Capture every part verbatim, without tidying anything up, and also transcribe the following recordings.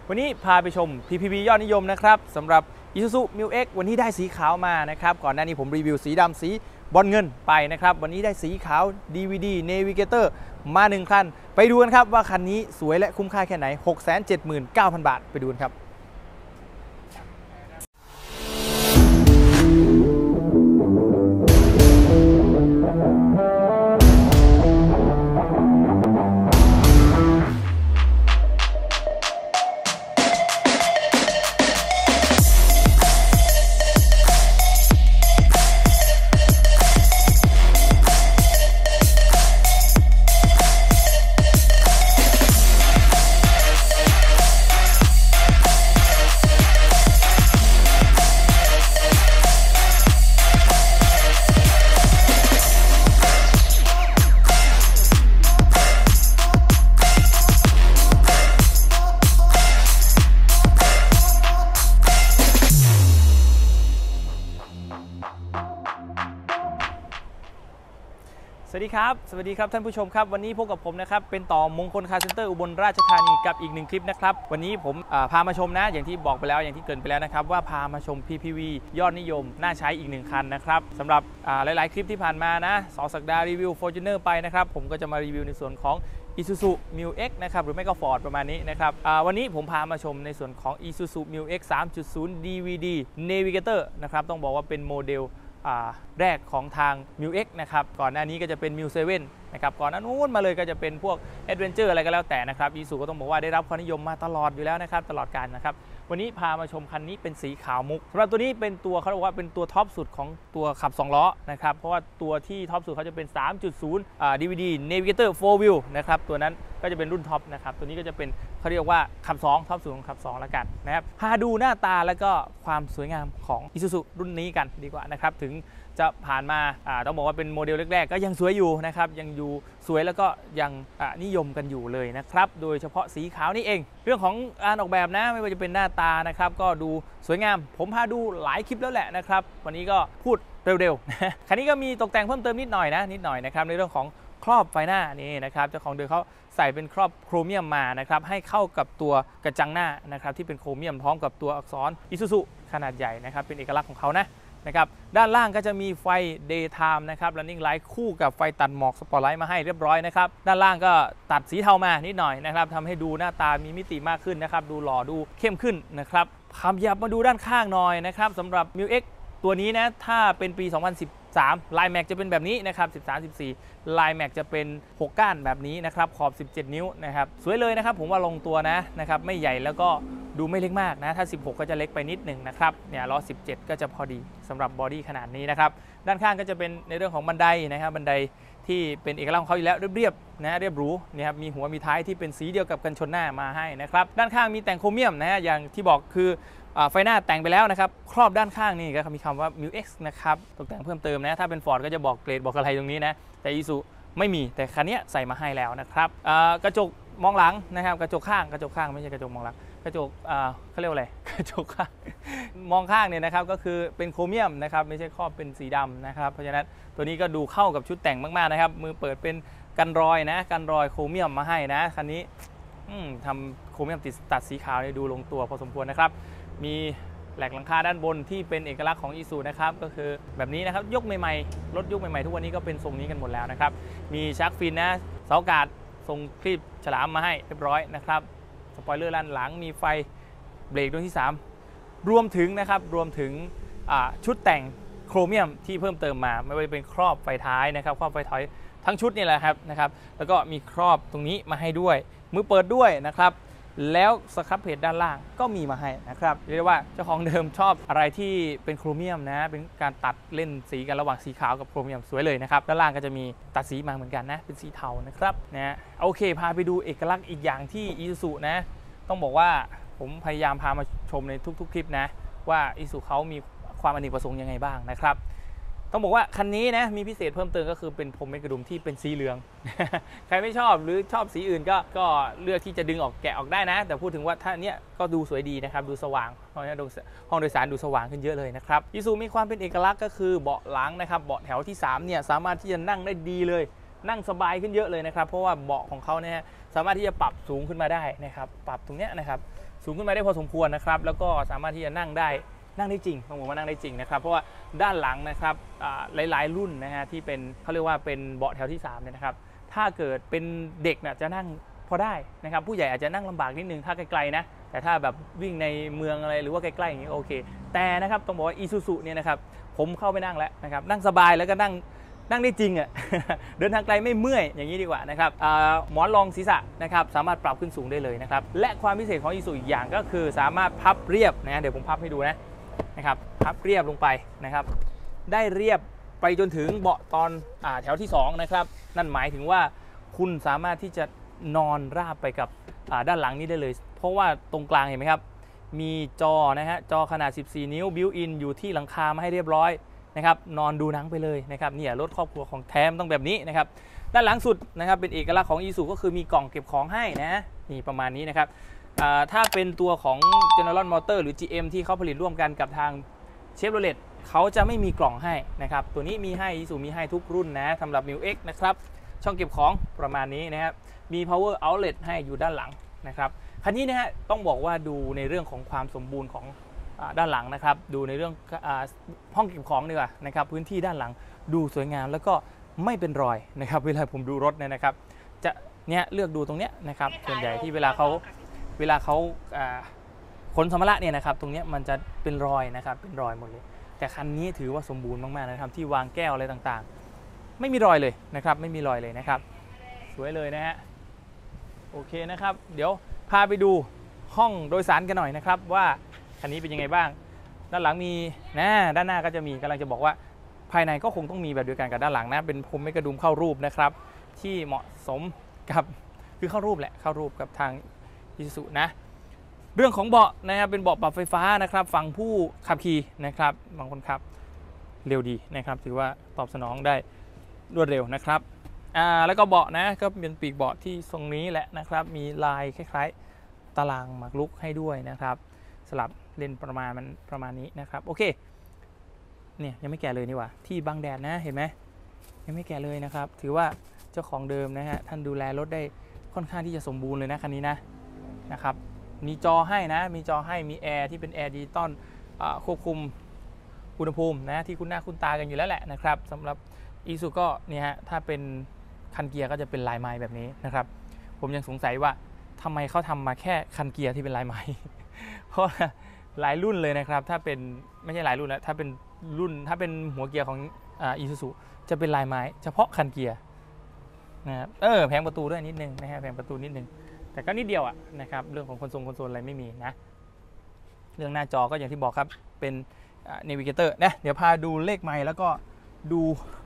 วันนี้พาไปชม พี พี วี ยอดนิยมนะครับสำหรับ Isuzu มิว เอ็กซ์ วันนี้ได้สีขาวมานะครับก่อนหน้านี้ผมรีวิวสีดำสีบอลเงินไปนะครับวันนี้ได้สีขาว ดี วี ดี Navigator มาหนึ่งคันไปดูกันครับว่าคันนี้สวยและคุ้มค่าแค่ไหน หกแสนเจ็ดหมื่นเก้าพัน บาทไปดูกันครับสวัสดีครับสวัสดีครับท่านผู้ชมครับวันนี้พบกับผมนะครับเป็นต่อมงคลคาร์เซ็นเตอร์อุบลราชธานีกับอีกหนึ่งคลิปนะครับวันนี้ผมพามาชมนะอย่างที่บอกไปแล้วอย่างที่เกริ่นไปแล้วนะครับว่าพามาชม พี พี วี ยอดนิยมน่าใช้อีกหนึ่งคันนะครับสำหรับหลายๆคลิปที่ผ่านมานะสองสัปดาห์รีวิว Fortuner ไปนะครับผมก็จะมารีวิวในส่วนของ Isuzu มิว เอ็กซ์ นะครับหรือไม่ก็ Ford ประมาณนี้นะครับวันนี้ผมพามาชมในส่วนของ Isuzu มิว เอ็กซ์ สามจุดศูนย์ ดี วี ดี Navigator นะครับต้องบอกว่าเป็นโมเดลแรกของทาง มิว เอ็กซ์ นะครับก่อนหน้านี้ก็จะเป็น มิว เซเว่น นะครับก่อนหน้านู้นมาเลยก็จะเป็นพวก Adventure อะไรก็แล้วแต่นะครับ Isuzu ก็ต้องบอกว่าได้รับความนิยมมาตลอดอยู่แล้วนะครับตลอดกาลนะครับวันนี้พามาชมคันนี้เป็นสีขาวมุกสำหรับตัวนี้เป็นตัวเขาบอกว่าเป็นตัวท็อปสุดของตัวขับสองล้อนะครับเพราะว่าตัวที่ท็อปสุดเขาจะเป็น สามจุดศูนย์ อ่า ดี วี ดี Navigator โฟร์ Wheel นะครับตัวนั้นก็จะเป็นรุ่นท็อปนะครับตัวนี้ก็จะเป็นเขาเรียกว่าขับสองท็อปสุดของขับสองแล้วกันนะครับพาดูหน้าตาแล้วก็ความสวยงามของ Isuzu รุ่นนี้กันดีกว่านะครับถึงจะผ่านมาต้องบอกว่าเป็นโมเดลแรกๆก็ยังสวยอยู่นะครับยังอยู่สวยแล้วก็ยังนิยมกันอยู่เลยนะครับโดยเฉพาะสีขาวนี่เองเรื่องของการออกแบบนะไม่ว่าจะเป็นหน้าตานะครับก็ดูสวยงามผมพาดูหลายคลิปแล้วแหละนะครับวันนี้ก็พูดเร็วๆนะคันนี้ก็มีตกแต่งเพิ่มเติมนิดหน่อยนะนิดหน่อยนะครับในเรื่องของครอบไฟหน้านี่นะครับเจ้าของเดิมเขาใส่เป็นครอบโครเมียมมานะครับให้เข้ากับตัวกระจังหน้านะครับที่เป็นโครเมียมพร้อมกับตัวอักษร Isuzu ขนาดใหญ่นะครับเป็นเอกลักษณ์ของเขานะนะครับด้านล่างก็จะมีไฟ Daytime นะครับ Running Light คู่กับไฟตัดหมอกสปอตไลท์มาให้เรียบร้อยนะครับด้านล่างก็ตัดสีเทามานิดหน่อยนะครับทำให้ดูหน้าตามีมิติมากขึ้นนะครับดูหล่อดูเข้มขึ้นนะครับขยับมาดูด้านข้างหน่อยนะครับสำหรับ มิว เอ็กซ์ ตัวนี้นะถ้าเป็นปี สองพันสิบสาม ลายแม็กจะเป็นแบบนี้นะครับสิบสาม สิบสี่ลายแม็กจะเป็นหกก้านแบบนี้นะครับขอบสิบเจ็ดนิ้วนะครับสวยเลยนะครับผมว่าลงตัวนะนะครับไม่ใหญ่แล้วก็ดูไม่เล็กมากนะถ้าสิบหกก็จะเล็กไปนิดหนึ่งนะครับเนี่ยล้อสิบเจ็ดก็จะพอดีสำหรับบอดี้ขนาดนี้นะครับด้านข้างก็จะเป็นในเรื่องของบันไดนะครับบันไดที่เป็นเอกลักษณ์ของเขาอยู่แล้วเรียบๆนะเรียบหรูนี่ครับมีหัวมีท้ายที่เป็นสีเดียวกับกันชนหน้ามาให้นะครับด้านข้างมีแต่งโครเมียมนะฮะอย่างที่บอกคือไฟหน้าแต่งไปแล้วนะครับครอบด้านข้างนี่ก็มีคำว่า มิว เอ็กซ์ นะครับตกแต่งเพิ่มเติมนะถ้าเป็น Ford ก็จะบอกเกรดบอกอะไรตรงนี้นะแต่ Isuzu ไม่มีแต่คันนี้ใส่มาให้แล้วนะครับกระจกมองหลังนะครับกระจกข้างกระจกข้างไม่ใช่กระจกมองหลังกระจกเขาเรียกว่าอะไรกระจกข้างมองข้างเนี่ยนะครับก็คือเป็นโครเมียมนะครับไม่ใช่ครอบเป็นสีดำนะครับเพราะฉะนั้นตัวนี้ก็ดูเข้ากับชุดแต่งมากๆนะครับมือเปิดเป็นกันรอยนะกันรอยโครเมียมมาให้นะคันนี้ทำโครเมียมติดตัดสีขาวดูลงตัวพอสมควรนะครับมีแหลกหลังคาด้านบนที่เป็นเอกลักษณ์ของ Isuzu นะครับก็คือแบบนี้นะครับยกใหม่ๆรถยกใหม่ๆทุกวันนี้ก็เป็นทรงนี้กันหมดแล้วนะครับมีชักฟินนะเสาอากาศทรงคลีบฉลามมาให้เรียบร้อยนะครับสปอยเลอร์ด้านหลังมีไฟเบรกดวงที่สามรวมถึงนะครับรวมถึงชุดแต่งโครเมียมที่เพิ่มเติมมาไม่ว่าจะเป็นครอบไฟท้ายนะครับครอบไฟท้ายทั้งชุดนี่แหละครับนะครับแล้วก็มีครอบตรงนี้มาให้ด้วยมือเปิดด้วยนะครับแล้วสครับเพจด้านล่างก็มีมาให้นะครับเรียกได้ว่าเจ้าของเดิมชอบอะไรที่เป็นโครเมียมนะเป็นการตัดเล่นสีกันระหว่างสีขาวกับโครเมียมสวยเลยนะครับด้านล่างก็จะมีตัดสีมาเหมือนกันนะเป็นสีเทานะครับนะโอเคพาไปดูเอกลักษณ์อีกอย่างที่ Isuzu นะต้องบอกว่าผมพยายามพามาชมในทุกๆคลิปนะว่า Isuzu เขามีความอเนกประสงค์ยังไงบ้างนะครับต้องบอกว่าคันนี้นะมีพิเศษเพิ่มเติมก็คือเป็นพรมเมฆกระดุมที่เป็นสีเหลือง ใครไม่ชอบหรือชอบสีอื่นก็ก็เลือกที่จะดึงออกแกะออกได้นะแต่พูดถึงว่าถ้าเนี้ยก็ดูสวยดีนะครับดูสว่างห้องโดยสารดูสว่างขึ้นเยอะเลยนะครับ Isuzu มีความเป็นเอกลักษณ์ก็คือเบาะหลังนะครับเบาะแถวที่สามเนี่ยสามารถที่จะนั่งได้ดีเลยนั่งสบายขึ้นเยอะเลยนะครับเพราะว่าเบาะของเขาเนี่ยสามารถที่จะปรับสูงขึ้นมาได้นะครับปรับตรงเนี้ยนะครับสูงขึ้นมาได้พอสมควรนะครับแล้วก็สามารถที่จะนั่งได้นั่งได้จริงต้องบอกว่านั่งได้จริงนะครับเพราะว่าด้านหลังนะครับหลายๆรุ่นนะฮะที่เป็นเขาเรียกว่าเป็นเบาะแถวที่สามเนี่ยนะครับถ้าเกิดเป็นเด็กเนี่ยจะนั่งพอได้นะครับผู้ใหญ่อาจจะนั่งลำบากนิดนึงถ้าไกลๆนะแต่ถ้าแบบวิ่งในเมืองอะไรหรือว่าใกล้ๆอย่างนี้โอเคแต่นะครับต้องบอกว่าอีซูซุเนี่ยนะครับผมเข้าไปนั่งแล้วนะครับนั่งสบายแล้วก็นั่งนั่งได้จริงอ่ะ เดินทางไกลไม่เมื่อยอย่างนี้ดีกว่านะครับหมอนรองศีรษะนะครับสามารถปรับขึ้นสูงได้เลยนะครับและความพิเศษของอีซูอีกอย่างก็คือสามารถพับเรียบนะเดี๋ยวผมพับให้ดูนะนะครับพับเรียบลงไปนะครับได้เรียบไปจนถึงเบาะตอนอ่าแถวที่สองนะครับนั่นหมายถึงว่าคุณสามารถที่จะนอนราบไปกับด้านหลังนี้ได้เลยเพราะว่าตรงกลางเห็นไหมครับมีจอนะฮะจอขนาดสิบสี่นิ้วบิวอินอยู่ที่หลังคามาให้เรียบร้อยนะครับนอนดูหนังไปเลยนะครับเนี่ยรถครอบครัวของแท้ต้องแบบนี้นะครับด้านหลังสุดนะครับเป็นเอกลักษณ์ของอีซูก็คือมีกล่องเก็บของให้นะนี่ประมาณนี้นะครับถ้าเป็นตัวของ General Motors หรือ จี เอ็ม ที่เขาผลิตร่วมกันกับทาง Chevrolet เขาจะไม่มีกล่องให้นะครับตัวนี้มีให้อีซูมีให้ทุกรุ่นนะสำหรับ มิว เอ็กซ์ นะครับช่องเก็บของประมาณนี้นะครับมี power outlet ให้อยู่ด้านหลังนะครับคันนี้นะฮะต้องบอกว่าดูในเรื่องของความสมบูรณ์ของด้านหลังนะครับดูในเรื่องห้องเก็บของดีกว่านะครับพื้นที่ด้านหลังดูสวยงามแล้วก็ไม่เป็นรอยนะครับเวลาผมดูรถเนี่ยนะครับจะเนี่ยเลือกดูตรงเนี้ยนะครับส่วนใหญ่ที่เวลาเขาเวลาเขาขนสัมภาระเนี่ยนะครับตรงเนี้ยมันจะเป็นรอยนะครับเป็นรอยหมดเลยแต่คันนี้ถือว่าสมบูรณ์มากๆนะครับที่วางแก้วอะไรต่างๆไม่มีรอยเลยนะครับไม่มีรอยเลยนะครับสวยเลยนะฮะโอเคนะครับเดี๋ยวพาไปดูห้องโดยสารกันหน่อยนะครับว่าคันนี้เป็นยังไงบ้างด้านหลังมีนะด้านหน้าก็จะมีกำลังจะบอกว่าภายในก็คงต้องมีแบบเดียวกันกับด้านหลังนะเป็นพรมไม้กระดุมเข้ารูปนะครับที่เหมาะสมกับคือเข้ารูปแหละเข้ารูปกับทางอิซูซุนะเรื่องของเบาะนะครับเป็นเบาะปรับไฟฟ้านะครับฝั่งผู้ขับขี่นะครับบางคนขับเร็วดีนะครับถือว่าตอบสนองได้รวดเร็วนะครับอ่าแล้วก็เบาะนะก็เป็นปีกเบาะที่ทรงนี้แหละนะครับมีลายคล้ายๆตารางหมากรุกให้ด้วยนะครับสลับเลนประมาณมันประมาณนี้นะครับโอเคเนี่ยยังไม่แก่เลยนี่หว่าที่บังแดดนะเห็นไหมยังไม่แก่เลยนะครับถือว่าเจ้าของเดิมนะฮะท่านดูแลรถได้ค่อนข้างที่จะสมบูรณ์เลยนะคันนี้นะนะครับมีจอให้นะมีจอให้มีแอร์ที่เป็นแอร์ดิจิตอลควบคุมอุณหภูมินะที่คุณหน้าคุณตากันอยู่แล้วแหละนะครับสำหรับอีซูก็เนี่ยฮะถ้าเป็นคันเกียร์ก็จะเป็นลายไม้แบบนี้นะครับผมยังสงสัยว่าทำไมเขาทำมาแค่คันเกียร์ที่เป็นลายไม้ เพราะหลายรุ่นเลยนะครับถ้าเป็นไม่ใช่หลายรุ่นแล้วถ้าเป็นรุ่นถ้าเป็นหัวเกียร์ของอีซูซุจะเป็นลายไม้เฉพาะคันเกียร์นะครับเออแผงประตูด้วยนิดนึงนะฮะแผงประตูนิดนึงแต่ก็นิดเดียวอ่ะนะครับเรื่องของคอนโซลคอนโซลอะไรไม่มีนะเรื่องหน้าจอก็อย่างที่บอกครับเป็นเนวิเกเตอร์นะเดี๋ยวพาดูเลขไมล์แล้วก็ดู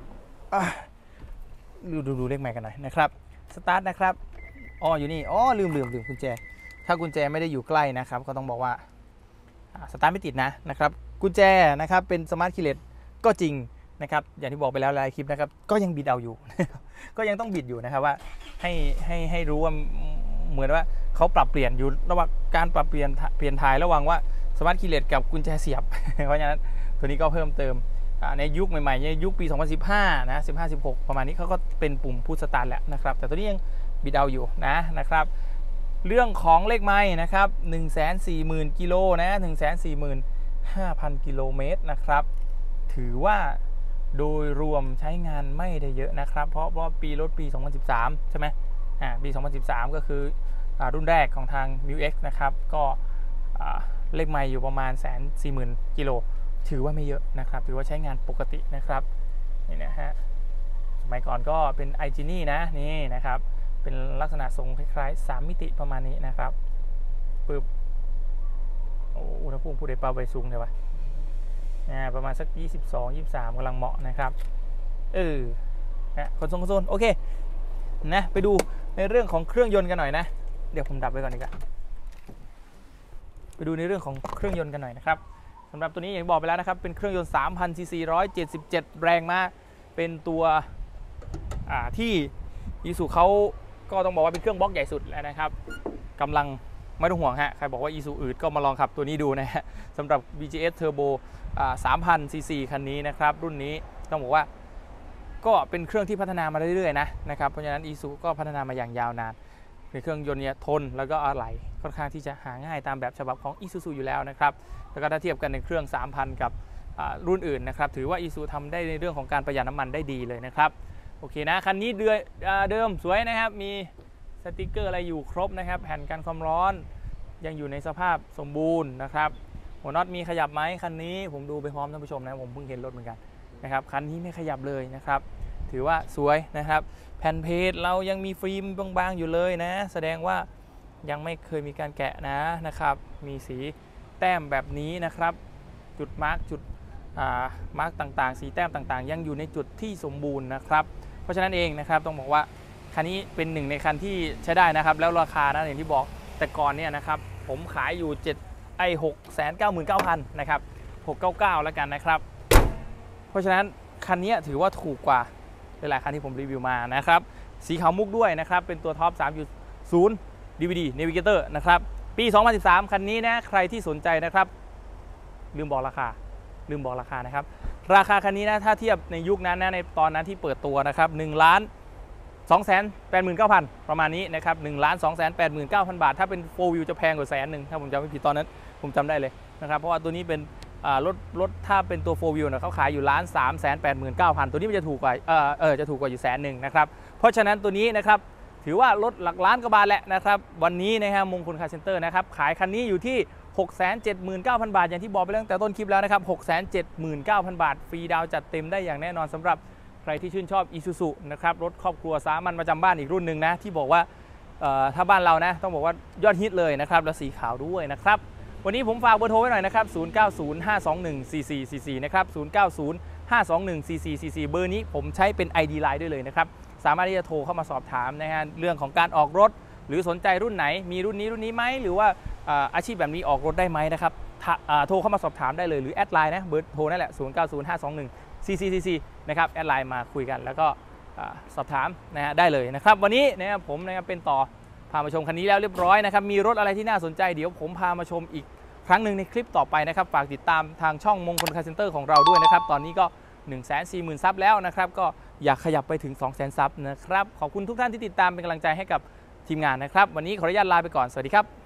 ดูดูดูเลขไมล์กันหน่อยนะครับสตาร์ทนะครับอ๋ออยู่นี่อ๋อลืมลืมลืมกุญแจถ้ากุญแจไม่ได้อยู่ใกล้นะครับก็ต้องบอกว่าสตาร์ทไม่ติดนะนะครับกุญแจนะครับเป็นสมาร์ทคีย์เลสก็จริงนะครับอย่างที่บอกไปแล้วหลายคลิปนะครับก็ยังบิดเอาอยู่ ก็ยังต้องบิดอยู่นะครับว่าให้ให้ให้รู้ว่าเหมือนว่าเขาปรับเปลี่ยนอยู่ระหว่างการปรับเปลี่ยนเปลี่ยนถ่ายระหว่างว่าสมาร์ทคีย์เลสกับกุญแจเสียบ เพราะฉะนั้นตัวนี้ก็เพิ่มเติมในยุคใหม่ๆในยุคปีสองพันสิบห้านะสิบห้า สิบหกประมาณนี้เขาก็เป็นปุ่มพุชสตาร์ทแล้วนะครับแต่ตัวนี้ยังบิดเอาอยู่นะนะครับเรื่องของเลขไมล์นะครับ หนึ่งแสนสี่หมื่น กิโลนะ หนึ่งแสนสี่หมื่นห้าพัน กิโลเมตรนะครับถือว่าโดยรวมใช้งานไม่ได้เยอะนะครับเพราะว่าปีรถปีสองพันสิบสามใช่ไหมอ่าปีสองพันสิบสามก็คืออ่ารุ่นแรกของทาง มิว เอ็กซ์ นะครับก็อ่าเลขไมล์อยู่ประมาณ หนึ่งแสนสี่หมื่น กิโลถือว่าไม่เยอะนะครับถือว่าใช้งานปกตินะครับนี่นะฮะสมัยก่อนก็เป็น ไอ จี นี่นะนี่นะครับเป็นลักษณะทรงคล้ายๆสามมิติประมาณนี้นะครับปึ๊บโอ้อุณหภูมิผู้ใดเป่าใบสูงเลยวะอ่าประมาณสักยี่สิบสอง ยี่สิบสามกำลังเหมาะนะครับเออนะคอนโซลคอนโซลโอเคนะไปดูในเรื่องของเครื่องยนต์กันหน่อยนะเดี๋ยวผมดับไว้ก่อนดีกว่าไปดูในเรื่องของเครื่องยนต์กันหน่อยนะครับสำหรับตัวนี้อย่างบอกไปแล้วนะครับเป็นเครื่องยนต์ สามพัน ซี ซี หนึ่งร้อยเจ็ดสิบเจ็ด แรงม้าเป็นตัวอ่าที่อีซูเขาก็ต้องบอกว่าเป็นเครื่องบล็อกใหญ่สุดแล้วนะครับกำลังไม่ต้องห่วงฮะใครบอกว่าอีซูอืดก็มาลองขับตัวนี้ดูนะฮะสำหรับ วี จี เอส Turbo อ่า สามพัน ซี ซี คันนี้นะครับรุ่นนี้ต้องบอกว่าก็เป็นเครื่องที่พัฒนามาเรื่อยๆนะนะครับเพราะฉะนั้นอีซูก็พัฒนามาอย่างยาวนานในเครื่องยนต์เนี่ยทนแล้วก็อะไหล่ค่อนข้างที่จะหาง่ายตามแบบฉบับของ Isuzu อยู่แล้วนะครับแล้วก็ถ้าเทียบกันในเครื่อง สามพัน กับรุ่นอื่นนะครับถือว่า Isuzu ทำได้ในเรื่องของการประหยัดน้ำมันได้ดีเลยนะครับโอเคนะคันนี้เดิมเดิมสวยนะครับมีสติกเกอร์อะไรอยู่ครบนะครับแผ่นกันความร้อนยังอยู่ในสภาพสมบูรณ์นะครับหัวน็อตมีขยับไหมคันนี้ผมดูไปพร้อมท่านผู้ชมนะผมเพิ่งเห็นรถเหมือนกันนะครับคันนี้ไม่ขยับเลยนะครับถือว่าสวยนะครับแผ่นเพจเรายังมีฟิล์มบางๆอยู่เลยนะแสดงว่ายังไม่เคยมีการแกะนะนะครับมีสีแต้มแบบนี้นะครับจุดมาร์กจุดมาร์กต่างๆสีแต้มต่างๆยังอยู่ในจุดที่สมบูรณ์นะครับเพราะฉะนั้นเองนะครับต้องบอกว่าคันนี้เป็นหนึ่งในคันที่ใช้ได้นะครับแล้วราคานะอย่างที่บอกแต่ก่อนเนี่ยนะครับผมขายอยู่เจ็ดไอ้หกแสนเก้าหมื่นเก้าพันนะครับหกเก้าเก้าแล้วกันนะครับเพราะฉะนั้นคันนี้ถือว่าถูกกว่าหลายคันที่ผมรีวิวมานะครับสีขาวมุกด้วยนะครับเป็นตัวท็อป สามจุดศูนย์ ดี วี ดี Navigator นะครับปีสองพันสิบสามคันนี้นะใครที่สนใจนะครับลืมบอกราคาลืมบอกราคานะครับราคาคันนี้นะถ้าเทียบในยุคนั้นนะในตอนนั้นที่เปิดตัวนะครับหนึ่งล้านสองแสนแปดหมื่นเก้าพันประมาณนี้นะครับหนึ่งล้านสองแสนแปดหมื่นเก้าพันบาทถ้าเป็นโฟร์วิวจะแพงกว่าแสนหนึ่งถ้าผมจำไม่ผิดตอนนั้นผมจำได้เลยนะครับเพราะว่าตัวนี้เป็นรถรถถ้าเป็นตัวโฟร์วิวนะเขาขายอยู่ล้านสามแสนแปดหมื่นเก้าพันตัวนี้มันจะถูกกว่าเออเออจะถูกกว่าอยู่แสนหนึ่งนะครับเพราะฉะนั้นตัวนี้นะครับถือว่ารถหลักล้านกว่าบาทแหละนะครับวันนี้นะครับมงคลคาร์เซ็นเตอร์นะครับขายคันนี้อยู่ที่ หกแสนเจ็ดหมื่นเก้าพัน บาทอย่างที่บอกไปตั้งแต่ต้นคลิปแล้วนะครับ หกแสนเจ็ดหมื่นเก้าพัน บาทฟรีดาวจัดเต็มได้อย่างแน่นอนสำหรับใครที่ชื่นชอบ Isuzu นะครับรถครอบครัวสามัญประจำบ้านอีกรุ่นหนึ่งนะที่บอกว่าถ้าบ้านเรานะต้องบอกว่ายอดฮิตเลยนะครับและสีขาวด้วยนะครับวันนี้ผมฝากเบอร์โทรไว้หน่อยนะครับศูนย์ เก้า ศูนย์ ห้า สอง หนึ่ง สี่ สี่ สี่ สี่นะครับศูนย์ เก้า ศูนย์ ห้า สอง หนึ่ง สี่ สี่ สี่ สี่เบอร์นี้ผมใช้เป็น ไอ ดี Line ด้วยเลยนะครับสามารถที่จะโทรเข้ามาสอบถามนะฮะเรื่องของการออกรถหรือสนใจรุ่นไหนมีรุ่นนี้รุ่นนี้ไหมหรือว่าอาชีพแบบนี้ออกรถได้ไหมนะครับโทรเข้ามาสอบถามได้เลยหรือแอดไลน์นะเบอร์โทรนั่นแหละศูนย์ เก้า ศูนย์ ห้า สอง หนึ่ง สี่ สี่ สี่ สี่นะครับแอดไลน์มาคุยกันแล้วก็สอบถามนะฮะได้เลยนะครับวันนี้นะครับผมนะครับเป็นต่อพามาชมคันนี้แล้วเรียบร้อยนะครับมีรถอะไรที่น่าสนใจเดี๋ยวผมพามาชมอีกครั้งหนึ่งในคลิปต่อไปนะครับฝากติดตามทางช่องมงคลคาร์เซ็นเตอร์ของเราด้วยนะครับตอนนี้ก็ หนึ่งแสนสี่หมื่น ซับแล้วนะครับก็อยากขยับไปถึง สองแสน ซับนะครับขอบคุณทุกท่านที่ติดตามเป็นกำลังใจให้กับทีมงานนะครับวันนี้ขออนุญาตลาไปก่อนสวัสดีครับ